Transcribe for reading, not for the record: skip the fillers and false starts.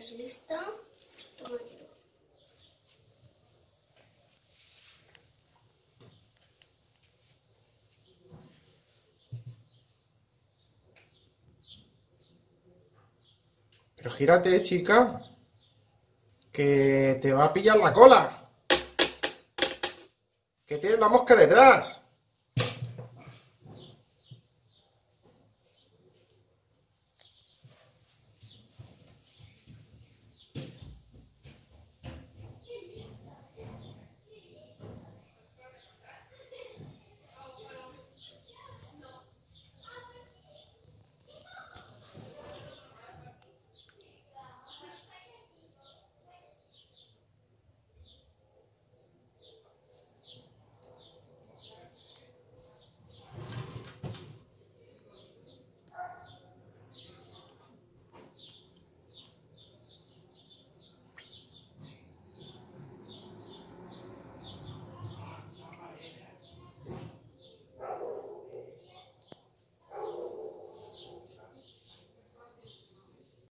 ¿Estás lista? Esto me ayuda. Pero gírate, chica, que te va a pillar la cola. Que tienes la mosca detrás.